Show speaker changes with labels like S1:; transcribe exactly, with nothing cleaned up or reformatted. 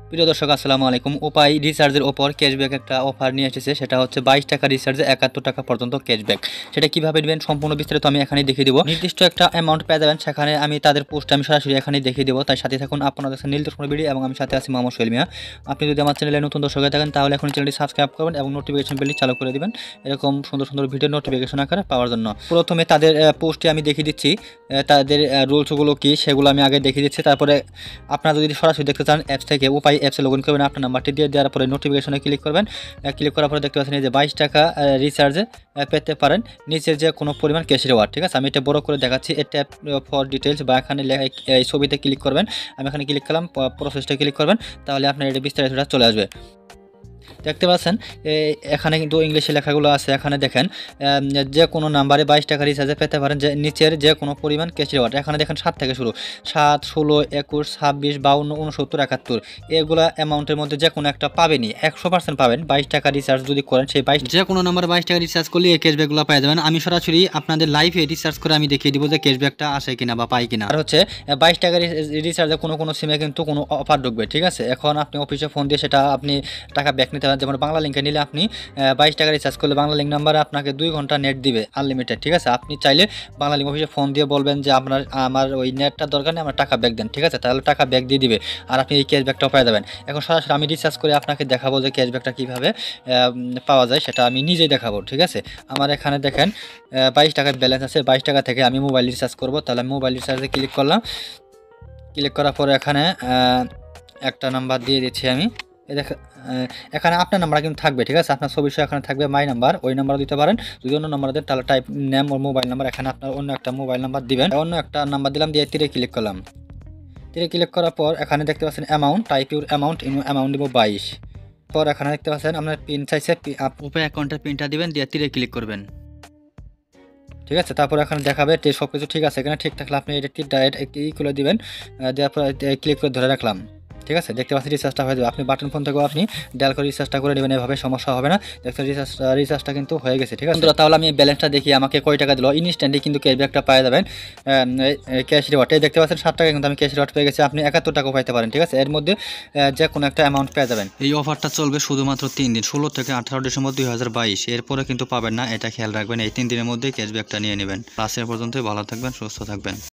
S1: প্রিয় দর্শক আসসালামু আলাইকুম। উপায় রিচার্জের ওপর ক্যাশব্যাক একটা অফার নিয়ে এসেছে, সেটা হচ্ছে বাইশ টাকা রিচার্জে একাত্তর টাকা পর্যন্ত ক্যাশব্যাক। সেটা কিভাবে নেবেন সম্পূর্ণ বিস্তারিত আমি এখানে দেখিয়ে দেবো। নির্দিষ্ট একটা অ্যামাউন্ট পেয়ে যাবেন, সেখানে আমি তাদের পোস্ট আমি সরাসরি এখানে দেখিয়ে দেবো। তাই সাথে থাকুন, আপনাদের কাছে নীল দর্শন ভিডিও এবং আমি সাথে আছি মোহাম্মদ সোহেল মিয়া। আপনি যদি আমার চ্যানেলে নতুন দর্শক হয়ে থাকেন তাহলে এখন চ্যানেলটি সাবস্ক্রাইব করবেন এবং নোটিফিকেশন বেলটি চালু করে দিবেন এরকম সুন্দর সুন্দর ভিডিও নোটিফিকেশন আকারে পাওয়ার জন্য। প্রথমে তাদের পোস্টে আমি দেখিয়ে দিচ্ছি তাদের রুলসগুলো কি, সেগুলো আমি আগে দেখিয়ে দিচ্ছি। তারপরে আপনারা যদি সরাসরি দেখতে চান অ্যাপস থেকে উপায় অ্যাপসে লগ ইন করবেন, আপনার নাম্বারটি দিয়ে দেওয়ার পরে নোটিফিকেশনে ক্লিক করবেন। ক্লিক করার পরে দেখতে পাচ্ছেন যে বাইশ টাকা রিচার্জে পেতে পারেন নিচের যে কোনো পরিমাণ ক্যাশ রিওয়ার্ড। ঠিক আছে, আমি এটা বড় করে দেখাচ্ছি। এটা ফর ডিটেলস বা এখানে এই ছবিতে ক্লিক করবেন। আমি এখানে ক্লিক করলাম, প্রসেসটা ক্লিক করবেন, তাহলে আপনার এটা বিস্তারিতটা চলে আসবে। দেখতে পাচ্ছেন এখানে কিন্তু ইংলিশে লেখাগুলো আছে। এখানে দেখেন যে কোনো নাম্বারে বাইশ টাকা রিচার্জে পেতে পারেন যে নিচের যে কোনো পরিমাণ ক্যাশ রিওয়ার্ড। এখানে দেখেন সাত থেকে শুরু, সাত, ষোলো, একুশ, ছাব্বিশ, বাউন্ন, উনসত্তর, একাত্তর, এগুলো অ্যামাউন্টের মধ্যে যে কোনো একটা পাবেনই, একশো পার্সেন্ট পাবেন। বাইশ টাকা রিচার্জ যদি করেন সেই বাইশ যে কোনো নাম্বার বাইশ টাকা রিচার্জ করলে এই ক্যাশব্যাকগুলো পেয়ে যাবেন। আমি সরাসরি আপনাদের লাইভে রিচার্জ করে আমি দেখিয়ে দিব যে ক্যাশব্যাকটা আসে কিনা বা পাই কিনা। আর হচ্ছে বাইশ টাকা রিচার্জে কোনো কোনো সিমে কিন্তু কোনো অফার ঢুকবে। ঠিক আছে, এখন আপনি অফিসে ফোন দিয়ে সেটা আপনি টাকা ব্যাক নিতে পারেন। যেমন বাংলা লিঙ্কে নিলে আপনি বাইশ টাকা রিচার্জ করলে বাংলা লিঙ্ক নাম্বারে আপনাকে দুই ঘন্টা নেট দিবে আনলিমিটেড। ঠিক আছে, আপনি চাইলে বাংলা লিঙ্ক অফিসে ফোন দিয়ে বলবেন যে আপনার আমার ওই নেটটা দরকার নেই, আমার টাকা ব্যাক দেন। ঠিক আছে, তাহলে টাকা ব্যাক দিয়ে দিবে আর আপনি এই ক্যাশব্যাকটাও পেয়ে যাবেন। এখন সরাসরি আমি রিচার্জ করে আপনাকে দেখাবো যে ক্যাশব্যাকটা কীভাবে পাওয়া যায়, সেটা আমি নিজেই দেখাবো। ঠিক আছে, আমার এখানে দেখেন বাইশ টাকার ব্যালেন্স আছে। বাইশ টাকা থেকে আমি মোবাইল রিচার্জ করবো, তাহলে আমি মোবাইল রিচার্জে ক্লিক করলাম। ক্লিক করার পরে এখানে একটা নাম্বার দিয়ে দিচ্ছি আমি। এখানে আপনার নাম্বার কিন্তু থাকবে। ঠিক আছে, আপনার ছবি এখানে থাকবে মাই নাম্বার, ওই নাম্বার দিতে পারেন। যদি অন্য নাম্বার দেন তাহলে type name or mobile number, এখানে আপনার অন্য একটা মোবাইল নাম্বার দিবেন। অন্য একটা নাম্বার দিলাম, দিয়ে তীরে ক্লিক করলাম। তীরে ক্লিক করার পর এখানে দেখতে পাচ্ছেন amount, type your amount, in amount দিব বাইশ। পর এখানে দেখতে পাচ্ছেন আপনার পিন চাইছে, উপায় অ্যাকাউন্টের পিনটা দিবেন, দিয়ে তীরে ক্লিক করবেন। ঠিক আছে, তারপর এখানে দেখাবে সব কিছু ঠিক আছে এখানে, ঠিক থাকলে আপনি এটা ডাইরেক্ট ই করে দিবেন, দেওয়ার পর ক্লিক করে ধরে রাখলাম। ঠিক আছে, দেখতে পাচ্ছেন রিচার্জটা হয়ে যাবে। আপনি বাটন ফোন থেকেও আপনি ডায়াল করে রিচার্জটা করে নেবেন, এভাবে সমস্যা হবে না। দেখতে রিচার্জ রিচার্জটা কিন্তু হয়ে গেছে। ঠিক আছে, তাহলে আমি ব্যালেন্সটা দেখি আমাকে কয় টাকা দিল। ইনস্ট্যান্টলি কিন্তু ক্যাশব্যাকটা পেয়ে যাবেন ক্যাশ রিওয়ার্ড। এই দেখতে পাচ্ছেন ষাট টাকা কিন্তু আমি ক্যাশ রিওয়ার্ড পেয়ে গেছি, আপনি একাত্তর টাকাও পাইতে পারেন। ঠিক আছে, এর মধ্যে যে কোনো একটা অ্যামাউন্ট পেয়ে যাবেন। এই অফারটা চলবে শুধুমাত্র তিন দিন, ষোলো থেকে আঠারো ডিসেম্বর দুই হাজার বাইশ। এরপরে কিন্তু পাবেন না, এটা খেয়াল রাখবেন। এই তিন দিনের মধ্যে ক্যাশব্যাকটা নিয়ে নেবেন। ক্লাসের পর্যন্তই ভালো থাকবেন, সুস্থ থাকবেন।